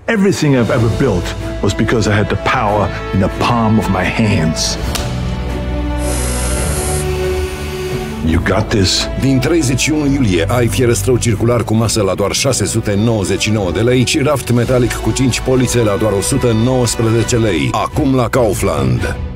Everything I've ever built was because I had the power in the palm of my hands. You got this? Din 31 iulie ai fierăstrău circular cu masă la doar 699 de lei și raft metalic cu 5 polițe la doar 119 lei. Acum la Kaufland.